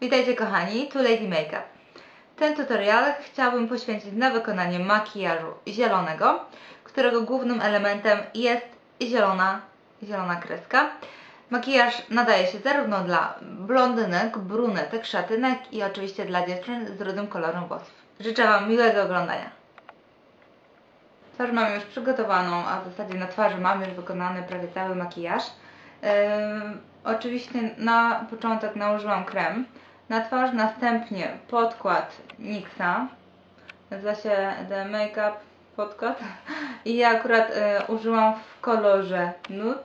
Witajcie kochani, tu Lady Makeup. Ten tutorial chciałabym poświęcić na wykonanie makijażu zielonego, którego głównym elementem jest zielona kreska. Makijaż nadaje się zarówno dla blondynek, brunetek, szatynek i oczywiście dla dziewczyn z rudym kolorem włosów. Życzę Wam miłego oglądania. Twarz mam już przygotowaną, a w zasadzie na twarzy mam już wykonany prawie cały makijaż. Oczywiście na początek nałożyłam krem na twarz, następnie podkład NYX-a, nazywa się The Makeup podkład i ja akurat użyłam w kolorze Nude.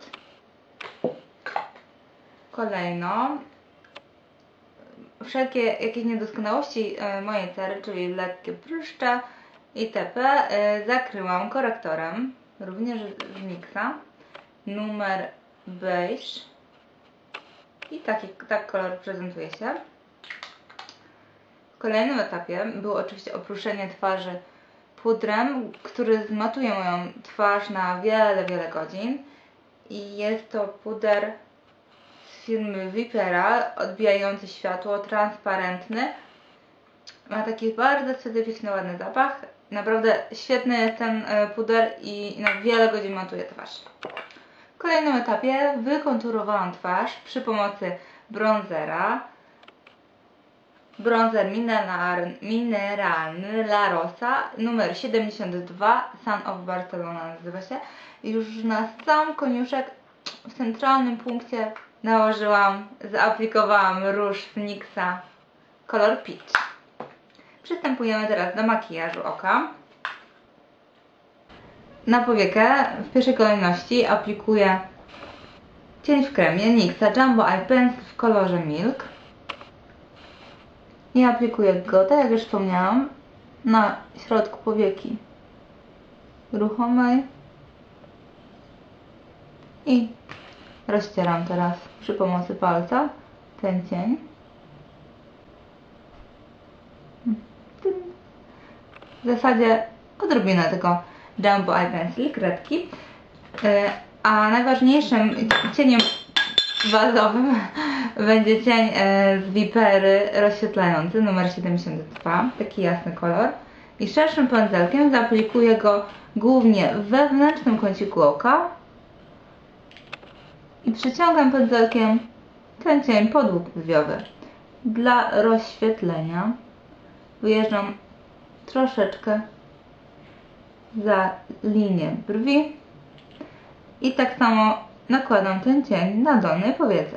Kolejno wszelkie jakieś niedoskonałości mojej cery, czyli lekkie pryszcze itp. Zakryłam korektorem, również z NYX-a, numer beige i tak kolor prezentuje się. W kolejnym etapie było oczywiście oprószenie twarzy pudrem, który zmatuje moją twarz na wiele godzin i jest to puder z firmy Vipera, odbijający światło, transparentny. Ma taki bardzo specyficzny, ładny zapach. Naprawdę świetny jest ten puder i na wiele godzin matuje twarz. W kolejnym etapie wykonturowałam twarz przy pomocy bronzera. Bronzer mineralny La Rosa numer 72, Sun of Barcelona nazywa się. I już na sam koniuszek w centralnym punkcie nałożyłam, zaaplikowałam róż z NYX-a kolor Peach. Przystępujemy teraz do makijażu oka. Na powiekę w pierwszej kolejności aplikuję cień w kremie NYX-a Jumbo Eye Pencil w kolorze Milk. I aplikuję go, tak jak już wspomniałam, na środku powieki ruchomej i rozcieram teraz przy pomocy palca ten cień. W zasadzie odrobinę tylko Jumbo Eye Pencil, kredki, a najważniejszym cieniem bazowym będzie cień z Vipery rozświetlający numer 72, taki jasny kolor, i szerszym pędzelkiem zaaplikuję go głównie w wewnętrznym kąciku oka i przyciągam pędzelkiem ten cień pod łuk brwiowy. Dla rozświetlenia wyjeżdżam troszeczkę za linię brwi i tak samo nakładam ten cień na dolnej powiece.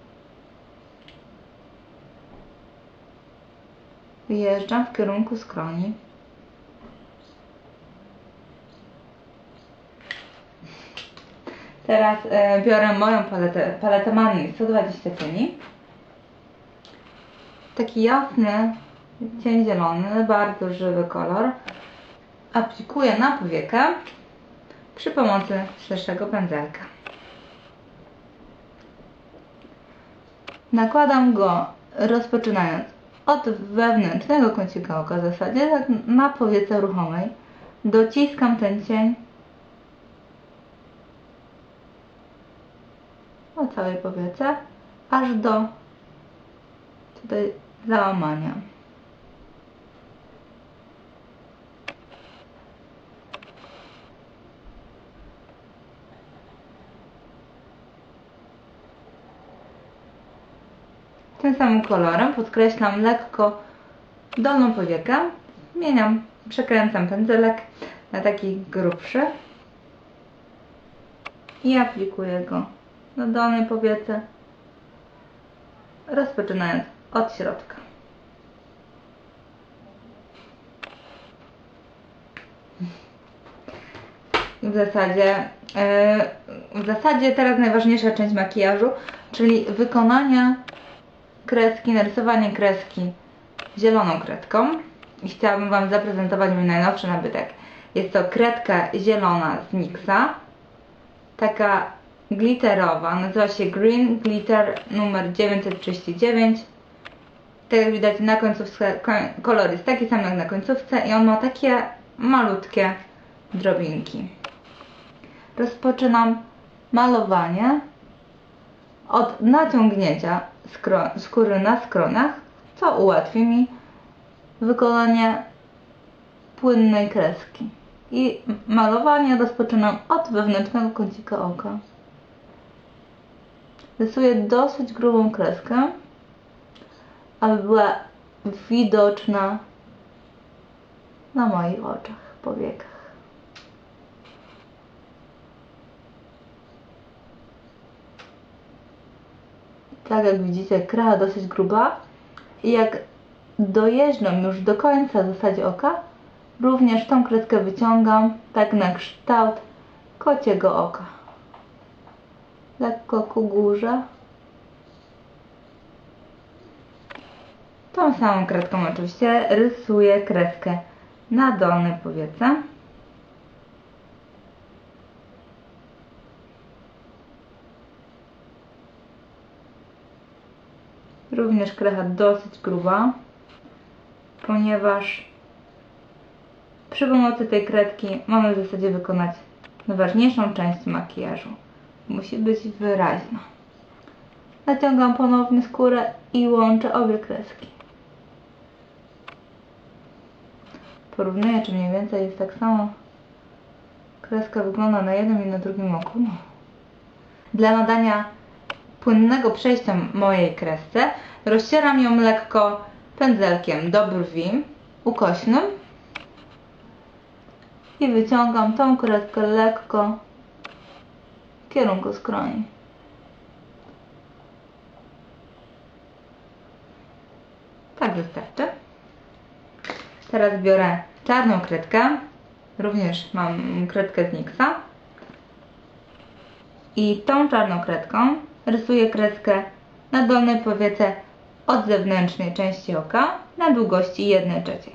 Wyjeżdżam w kierunku skroni. Teraz biorę moją paletę Mani 120 cieni. Taki jasny cień zielony, bardzo żywy kolor. Aplikuję na powiekę przy pomocy szerszego pędzelka. Nakładam go rozpoczynając od wewnętrznego kącika oka, w zasadzie tak na powiece ruchomej. Dociskam ten cień o całej powiece, aż do tutaj załamania. Tym samym kolorem podkreślam lekko dolną powiekę, przekręcam pędzelek na taki grubszy i aplikuję go na dolnej powiece, rozpoczynając od środka. W zasadzie teraz najważniejsza część makijażu, czyli wykonanie kreski, narysowanie kreski zieloną kredką. I chciałabym Wam zaprezentować mój najnowszy nabytek. Jest to kredka zielona z NYX-a, taka glitterowa, nazywa się Green Glitter numer 939. Tak jak widać na końcówce, kolor jest taki sam jak na końcówce i on ma takie malutkie drobinki. Rozpoczynam malowanie od naciągnięcia skóry na skronach co ułatwi mi wykonanie płynnej kreski. I malowanie rozpoczynam od wewnętrznego kącika oka. Rysuję dosyć grubą kreskę, aby była widoczna na moich oczach, powiekach. Tak jak widzicie, krecha dosyć gruba i jak dojeżdżam już do końca w zasadzie oka, również tą kreskę wyciągam tak na kształt kociego oka. Lekko ku górze. Tą samą kreską oczywiście rysuję kreskę na dolnej powiece. Również krecha dosyć gruba, ponieważ przy pomocy tej kredki mamy w zasadzie wykonać najważniejszą część makijażu. Musi być wyraźna. Naciągam ponownie skórę i łączę obie kreski. Porównuję, czy mniej więcej jest tak samo. Kreska wygląda na jednym i na drugim oku. No. Dla nadania płynnego przejścia mojej kresce rozcieram ją lekko pędzelkiem do brwi ukośnym i wyciągam tą kreskę lekko w kierunku skroni. Tak wystarczy. Teraz biorę czarną kredkę, również mam kredkę z NYX-a i tą czarną kredką rysuję kreskę na dolnej powiece od zewnętrznej części oka na długości 1/3.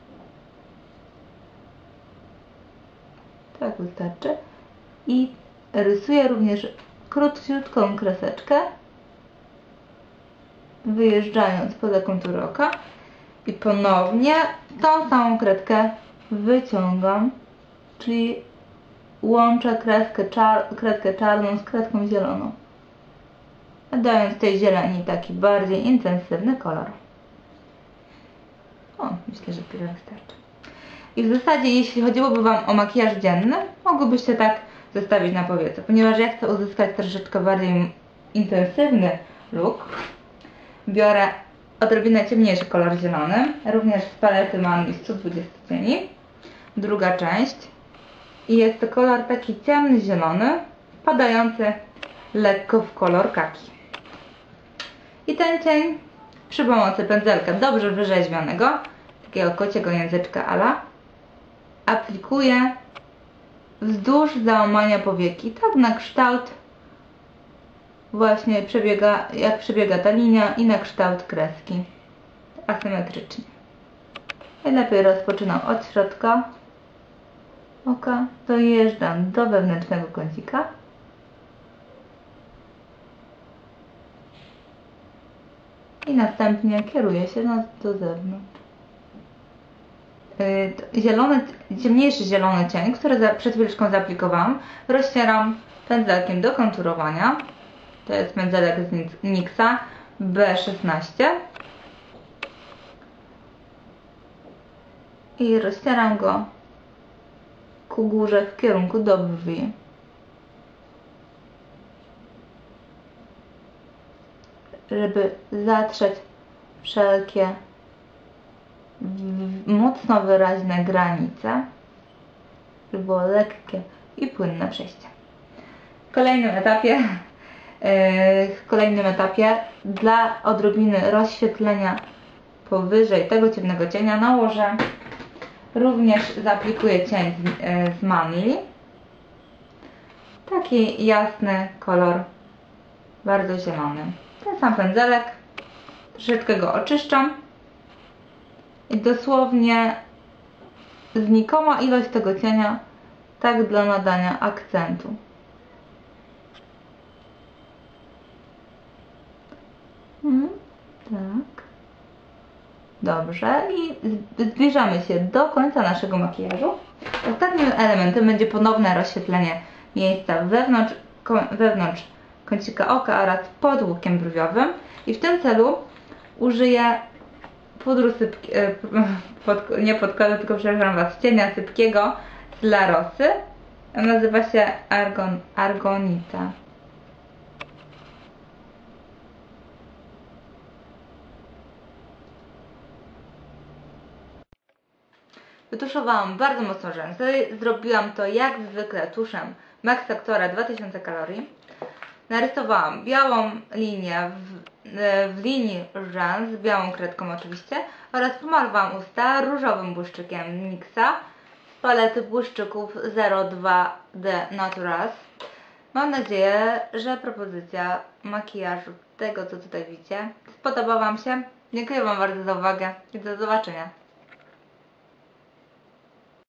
Tak wystarczy. I rysuję również króciutką kreseczkę, wyjeżdżając poza kontury oka i ponownie tą samą kredkę wyciągam, czyli łączę kredkę czarną z kredką zieloną, dając tej zieleni taki bardziej intensywny kolor. O, myślę, że tyle wystarczy. I w zasadzie, jeśli chodziłoby Wam o makijaż dzienny, mogłybyście tak zostawić na powiece, ponieważ ja chcę uzyskać troszeczkę bardziej intensywny look. Biorę odrobinę ciemniejszy kolor zielony, również z palety Manli 120 cieni. Druga część. I jest to kolor taki ciemny zielony, wpadający lekko w kolor kaki. I ten cień przy pomocy pędzelka dobrze wyrzeźbionego, takiego kociego języczka ala, aplikuję wzdłuż załamania powieki, tak na kształt właśnie jak przebiega ta linia i na kształt kreski, asymetrycznie. Najlepiej rozpoczynam od środka oka, dojeżdżam do wewnętrznego kącika i następnie kieruję się do zewnątrz. Ciemniejszy zielony cień, który przed chwileczką zaaplikowałam, rozcieram pędzelkiem do konturowania. To jest pędzelek z NYX-a B16 i rozcieram go ku górze w kierunku do brwi. Żeby zatrzeć wszelkie mocno wyraźne granice, żeby było lekkie i płynne przejście. W kolejnym etapie dla odrobiny rozświetlenia powyżej tego ciemnego cienia nałożę, również zaaplikuję cień z Manli. Taki jasny kolor, bardzo zielony. Ten sam pędzelek, troszeczkę go oczyszczam i dosłownie znikoma ilość tego cienia, tak dla nadania akcentu. Tak. Dobrze. I zbliżamy się do końca naszego makijażu. Ostatnim elementem będzie ponowne rozświetlenie miejsca wewnątrz kącika oka oraz pod łukiem brwiowym. I w tym celu użyję pudru nie podkładu, tylko przepraszam Was, cienia sypkiego z La Rosy. On nazywa się Argonita. Wytuszowałam bardzo mocno rzęsy. Zrobiłam to jak zwykle tuszem Max Factora 2000 kalorii. Narysowałam białą linię w linii rzęs, białą kredką oczywiście, oraz pomalowałam usta różowym błyszczykiem NYXa z palety błyszczyków 02D Naturals. Mam nadzieję, że propozycja makijażu tego, co tutaj widzicie, spodobała Wam się. Dziękuję Wam bardzo za uwagę i do zobaczenia.